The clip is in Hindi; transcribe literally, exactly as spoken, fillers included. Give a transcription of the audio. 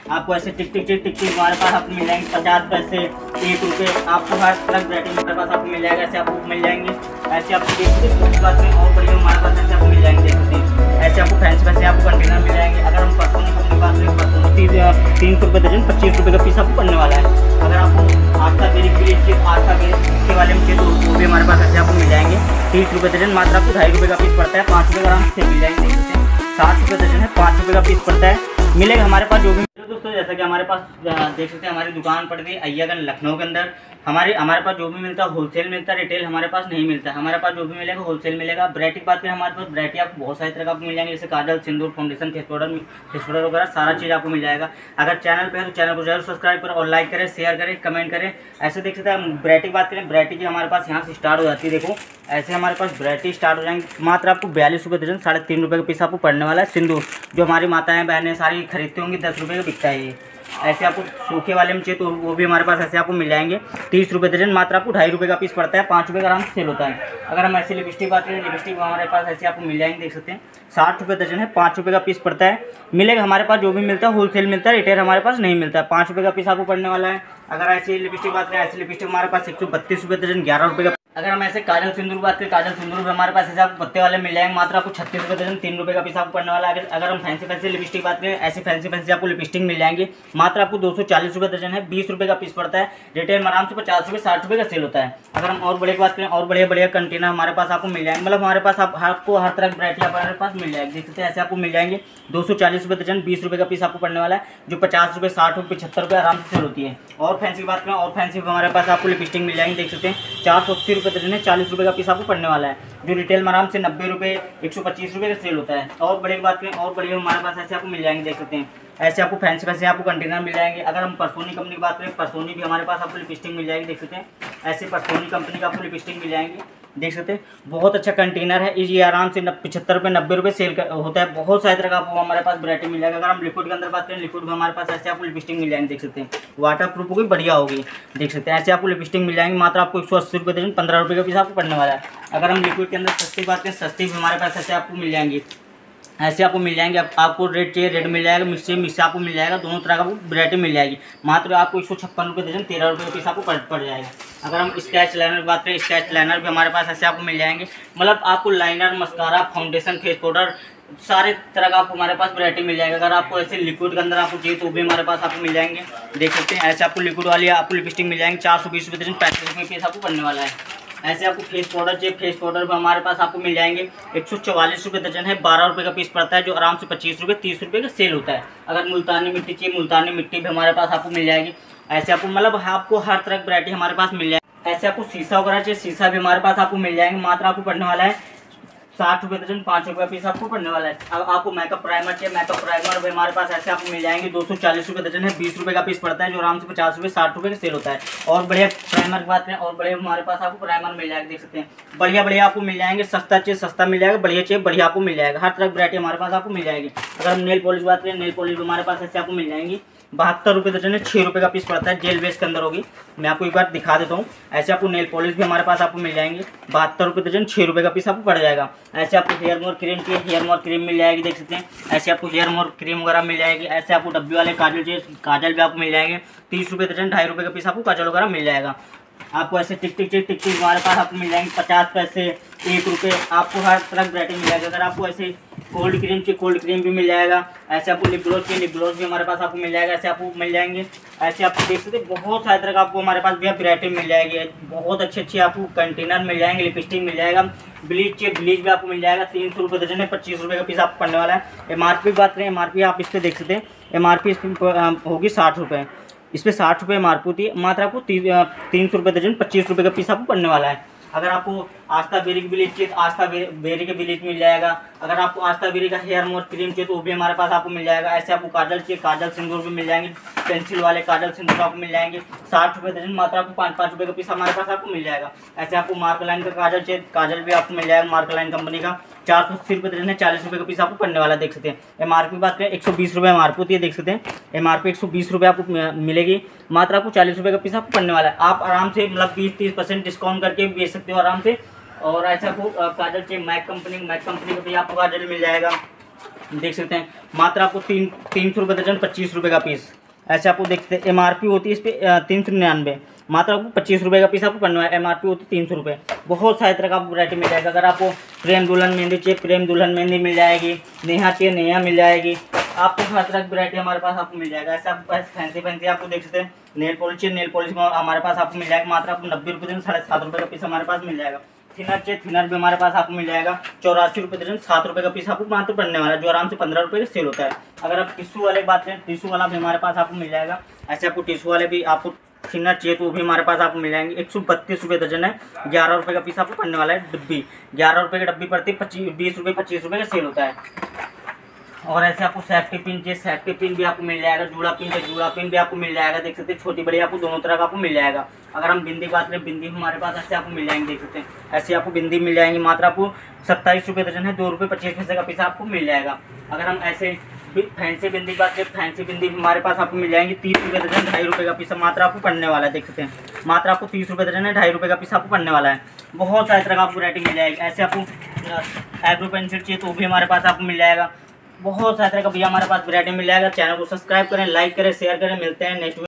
आपको ऐसे टिक टिक टिक टिक टिक हमारे पास आपको मिल जाएंगे पचास पैसे, एक रुपये, आपको हर तरह वैरायटी हमारे पास आपको मिल जाएगा। ऐसे आपको मिल जाएंगे, ऐसे आपको देखिए बात में और बढ़िया हमारे पास ऐसे आपको मिल जाएंगे। देखिए ऐसे आपको फैंसी पैसे आपको कंटेनर मिल जाएंगे। अगर हम परसोनी कंपनी बात करें, परसोनी तीन सौ रुपये दर्जन पच्चीस रुपये का पीस आपको पड़ने वाला है। अगर आपको आस्था बेरी के लिए आस्था के वाले में चाहिए तो वो भी हमारे पास ऐसे आपको मिल जाएंगे तीस रुपये दर्जन। मात्र आपको ढाई रुपये का पीस पड़ता है, पाँच रुपये आराम से मिल जाएंगे। साठ रुपये दर्जन है, पाँच रुपये का पीस पड़ता है, मिलेगा हमारे पास जो भी। दोस्तों जैसा कि हमारे पास देख सकते हैं हमारी दुकान पड़ती है अय्यागंज लखनऊ के अंदर। हमारे हमारे पास जो भी मिलता है होलसेल मिलता है, रिटेल हमारे पास नहीं मिलता है। हमारे पास जो भी मिलेगा होलसेल मिलेगा। वैरायटी की बात करें, हमारे पास वैरायटी आपको बहुत सारी तरह का आपको मिल जाएंगे, जैसे kajal, sindoor, foundation, face powder face powder वगैरह सारा चीज़ आपको मिल जाएगा। अगर चैनल पे है तो चैनल को जरूर सब्सक्राइब करें और लाइक करें, शेयर करें, कमेंट करें। ऐसे देख सकते हैं वैरायटी की बात करें, वैरायटी की हमारे पास यहाँ से स्टार्ट हो जाती है। देखो ऐसे हमारे पास वैरायटी स्टार्ट हो जाएंगे। मात्र आपको बयालीस रुपये दर्जन, साढ़े तीन रुपये का पीस आपको पड़ने वाला है। सिंदूर जो हमारी माताएं बहनें सारी खरीदती होंगी, दस रुपये का बिकता है ये। ऐसे आपको सूखे वाले में चाहिए तो वो भी हमारे पास ऐसे आपको मिल जाएंगे तीस रुपये दर्जन। मात्र आपको ढाई रुपये का पीस पड़ता है, पाँच रुपये का आराम से सेल होता है। अगर हम ऐसे लिपस्टिक बात करें, लिपस्टिक हमारे पास ऐसे आपको मिल जाएंगे। देख सकते हैं साठ रुपये दर्जन है, पाँच रुपये का पीस पड़ता है, मिलेगा हमारे पास जो भी मिलता है होलसेल मिलता है, रिटेल हमारे पास नहीं मिलता है। पाँच रुपये का पीस आपको पड़ने वाला है। अगर ऐसे लिपस्टिक बात करें, ऐसे लिपस्टिक हमारे पास एक सौ बत्तीस रुपये दर्जन, ग्यारह रुपये का। अगर हम ऐसे काजल सिंदूर बात करें, काजल सिंदूर भी हमारे पास ऐसे आपको पत्ते वाले मिल जाएंगे। मात्र आपको छत्तीस रुपये दर्जन, तीन रुपये का पीस आपको पड़ने वाला है। अगर अगर हम फैंसी फैंसी लिपस्टिक बात करें, ऐसे फैंसी फैंसी आपको लिपस्टिक मिल जाएंगे। मात्र आपको दो सौ चालीस रुपये दर्जन है, बीस रुपये का पीस पड़ता है। रिटेल में आराम से पचास रुपये साठ रुपये का सेल होता है। अगर हम और बड़े की बात करें, और बढ़िया बढ़िया कंटेनर हमारे पास आपको मिल जाएंगे। मतलब हमारे पास आप आपको हर तरह की वैरायटी हमारे पास मिल जाएगी। देख सकते हैं ऐसे आपको मिल जाएंगे दो सौ चालीस रुपये दर्जन, बीस रुपये का पीस आपको पड़ने वाला है, जो पचास रुपये साठ रुपये पचहत्तर रुपये आराम से सेल होती है। और फैंसी की बात करें, और फैंसी हमारे पास आपको लिपस्टिक मिल जाएंगे। देख सकते हैं चार सौ अस्सी रुपये दर्जन है, चालीस रुपये का पीस आपको पड़ने वाला है, जो रिटेल में आराम से नब्बे रुपये एक सौ पच्चीस रुपये का सेल होता है। और बड़े की बात करें, और बड़े हमारे पास ऐसे आपको मिल जाएंगे। देख सकते हैं ऐसे आपको फैंसी फैंसी आपको कंटेनर मिल जाएंगे। अगर हम परसोनी कंपनी की बात करें, परसोनी भी हमारे पास आपको लिपस्टिक मिल जाएगी। देख सकते हैं ऐसे परसोनी कंपनी का आपको लिपस्टिक मिल जाएंगे। देख सकते हैं बहुत अच्छा कंटेनर है, ये आराम से पचहत्तर रुपये नब्बे रुपये सेल होता है। बहुत सारी तरह का आपको हमारे पास वैरायटी मिल जाएगा। अगर हम लिक्विड के अंदर बात करें, लिक्विड में हमारे पास ऐसे आपको लिपस्टिक मिल जाएंगे। देख सकते हैं वाटर प्रूफ होगी, बढ़िया होगी। देख सकते हैं ऐसे आपको लिपस्टिक मिल जाएंगे। मात्र आपको एक सौ अस्सी रुपये दर्जन, पंद्रह रुपये का पीस आपको पड़ने वाला है। अगर हम लिक्विड के अंदर सस्ती बात करें, सस्ती भी हमारे पास ऐसे आपको मिल जाएंगी। ऐसे आपको मिल जाएंगे। आप, आपको रेड चाहिए रेड मिल जाएगा, मिक्स चाहिए मिक्स आपको मिल जाएगा, दोनों तरह का वैरायटी मिल जाएगी। मात्र आपको एक सौ छप्पन रुपये दर्जन, तेरह रुपये का पीस आपको पड़ पड़ जाएगा। अगर हम स्केच लाइनर की बात करें, स्केच लाइनर भी हमारे पास ऐसे आपको मिल जाएंगे। मतलब आपको liner, mascara, foundation, face powder सारे तरह का आपको हमारे पास वैरायटी मिल जाएगा। अगर आपको ऐसे लिक्विड के अंदर आपको चाहिए तो भी हमारे पास आपको मिल जाएंगे। देख सकते हैं ऐसे आपको लिक्विड वाली आपको लिपस्टिक मिल जाएंगे, चार सौ बीस रुपये दर्जन, पैंतीस रुपये पीस आपको पड़ने वाला है। ऐसे आपको फेस पाउडर चाहिए, फेस पाउडर भी हमारे पास आपको मिल जाएंगे। एक सौ चवालीस रुपये दर्जन है, बारह रुपये का पीस पड़ता है, जो आराम से पच्चीस रुपये तीस रुपये का सेल होता है। अगर मुल्तानी मिट्टी चाहिए, मुल्तानी मिट्टी भी हमारे पास आपको मिल जाएगी। ऐसे आपको मतलब आपको हर तरह की वैरायटी हमारे पास मिल जाएगी। ऐसे आपको शीशा वगैरह चाहिए, शीशा भी हमारे पास आपको मिल जाएंगे। मात्र आपको पड़ने वाला है साठ रुपये दर्जन, पाँच रुपये पीस आपको पड़ने वाला है। अब आपको मेकअप प्राइमर चाहिए, मेकअप प्राइमर भी हमारे पास ऐसे आपको मिल जाएंगे। दो सौ चालीस रुपये दर्जन है, बीस रुपये का पीस पड़ता है, जो आराम से पचास रुपये साठ रुपये का सेल होता है। और बढ़िया प्राइमर की बात करें, और बढ़िया हमारे पास आपको प्राइमर मिल जाएगा। देख सकते हैं बढ़िया बढ़िया आपको मिल जाएंगे। सस्ता चाहिए सस्ता मिल जाएगा, बढ़िया चाहिए बढ़िया आपको मिल जाएगा। हर तरह की वैरायटी हमारे पास आपको मिल जाएगी। अगर हम नेल पॉलिश बात करें, नेल पॉलिश हमारे पास ऐसे आपको मिल जाएंगी। बहत्तर रुपये दर्जन है, छः रुपये का पीस पड़ता है, जेल बेस के अंदर होगी। मैं आपको एक बार दिखा देता हूँ। ऐसे आपको नेल पॉलिश भी हमारे पास आपको मिल जाएंगे। बहत्तर रुपये दर्जन, छः रुपये का पीस आपको पड़ जाएगा। ऐसे आपको हेयर मोर क्रीम चाहिए, हेयर मोर क्रीम मिल जाएगी। देख सकते हैं ऐसे आपको हेयर मोर क्रीम वगैरह मिल जाएगी। ऐसे आपको डब्बी वाले काजल चाहिए, काजल भी आपको मिल जाएंगे। तीस रुपये दर्जन, ढाई रुपये का पीस आपको काजल वगैरह मिल जाएगा। आपको ऐसे टिक टिक टिक टिक टिक हमारे पास आपको मिल जाएंगे पचास पैसे, एक रुपये, आपको हर तरह की वैरायटी मिल जाएगी। अगर आपको ऐसे कोल्ड क्रीम चाहिए, कोल्ड क्रीम भी मिल जाएगा। ऐसे आपको लिप ग्लोस चाहिए, लिप ग्लोस भी हमारे पास आपको मिल जाएगा। ऐसे आपको मिल जाएंगे। ऐसे आपको देख सकते हैं बहुत सारे तरह का आपको हमारे पास भी वैरायटी मिल जाएगी। बहुत अच्छे अच्छे आपको कंटेनर मिल जाएंगे, लिपस्टिक मिल जाएगा, ब्लीच चाहिए ब्लीच भी आपको मिल जाएगा। तीन सौ रुपये दर्जन है, पच्चीस रुपये का पीस आपको पड़ने वाला है। एम आर पी की बात करें, एम आर पी आप इस पर देख सकते हैं, एम आर पी इस पर होगी साठ रुपये, इस पर साठ रुपये एम आर पी होती है। मात्र आपको तीन सौ रुपये दर्जन, पच्चीस रुपये का पीस आपको पड़ने वाला है। अगर आपको आस्था बेरी की ब्लीच चाहिए तो आस्था बेरी के ब्लीच मिल जाएगा। अगर आपको आस्था बेरी का हेयर मोर क्रीम चाहिए तो वो भी हमारे पास आपको मिल जाएगा। ऐसे आपको काजल चाहिए, काजल सिंदूर भी मिल जाएंगे, पेंसिल वाले काजल सिंदूर आपको मिल जाएंगे। साठ रुपये दर्जन, मात्र आपको पाँच पाँच रुपये का पीस हमारे पास आपको मिल जाएगा। ऐसे आपको मार्क लाइन का काजल चाहिए, काजल भी आपको मिल जाएगा मार्क लाइन कंपनी का, चार सौ अस्सी रुपये दर्जन है, चालीस रुपये का पीस आपको पड़ने वाला है। देख सकते हैं एम आर पी की बात करें, एक सौ बीस रुपये एम आर पी होती है। देख सकते हैं एम आर पी एक सौ बीस रुपये आपको मिलेगी, मात्र आपको चालीस रुपये का पीस आपको पड़ने वाला है। आप आराम से मतलब बीस तीस परसेंट डिस्काउंट करके बेच सकते हो आराम से। और ऐसा आपको काजल चाहिए मैक कंपनी, मैक कंपनी का भी आपको काजल मिल जाएगा। देख सकते हैं मात्र आपको तीन तीन सौ रुपये दर्जन, पच्चीस रुपये का पीस। ऐसे आपको देखते हैं एम आर पी होती है इस पर तीन सौ निन्यानवे, मात्र आपको पच्चीस रुपये का पीस आपको पड़ने वाला है। एम आर पी होती है तीन सौ रुपये। बहुत सारे तरह का आपको वैरायटी मिल जाएगा। अगर आपको प्रेम दुल्हन मेहंदी चाहिए, प्रेम दुल्हन मेहंदी मिल जाएगी। नेहा चाहिए, नेहा मिल जाएगी। आपको हर तरह की वैरायटी हमारे पास आपको मिल जाएगा। ऐसे आपको फैंसी फैंसी आपको देख सकते हैं नेल पॉलिश चाहिए, नेल पॉलिश में हमारे पास आपको मिल जाएगा मात्र आपको नब्बे रुपये दिन, साढ़े सात रुपये का पीस हमारे पास मिल जाएगा। थिनर चाहिए, थिनर भी हमारे पास आपको मिल जाएगा चौरासी रुपये दर्जन, सात रुपये का पीस आपको मात्र पड़ने वाला है, जो आराम से पंद्रह रुपये का सेल होता है। अगर आप टिश्यू वाले की बात करें, टिश्यू वाला भी हमारे पास आपको मिल जाएगा। ऐसे आपको टिश्यू वाले भी आपको थिनर चाहिए तो वो भी हमारे पास आपको मिल जाएंगे। एक सौ बत्तीस रुपये दर्जन है, ग्यारह रुपये का पीस आपको पड़ने वाला है। डिब्बी ग्यारह रुपये की डब्बी पड़ती है, पच्चीस बीस रुपये पच्चीस रुपये का सेल होता है। और ऐसे आपको सेफ्टी पिन चाहिए, सेफ्टी पिन भी आपको मिल जाएगा। जूड़ा पिन चाहिए, जूड़ा पिन भी आपको मिल जाएगा। देख सकते हैं छोटी बड़ी आपको दोनों तरह का आपको मिल जाएगा। अगर हम बिंदी बात करें, बिंदी हमारे पास ऐसे आपको मिल जाएंगे। देख सकते हैं ऐसे आपको बिंदी मिल जाएंगी मात्र आपको सत्ताईस रुपये दर्जन है, दो रुपये पच्चीस पैसे का पीस आपको मिल जाएगा। अगर हम ऐसे फैंसी बिंदी की बात करें, फैंसी बिंदी हमारे पास आपको मिल जाएंगी तीस रुपये दर्जन, ढाई रुपये का पीस मात्र आपको पड़ने वाला है। देख सकते हैं मात्र आपको तीस रुपये दर्जन है, ढाई रुपये का पीस आपको पड़ने वाला है। बहुत सारे तरह का आपको वैरायटी मिल जाएगी। ऐसे आपको आईब्रो पेंसिल चाहिए तो भी हमारे पास आपको मिल जाएगा। बहुत सारे तरह का भैया हमारे पास वैरायटी मिल जाएगा। चैनल को सब्सक्राइब करें, लाइक करें, शेयर करें। मिलते हैं नेक्स्ट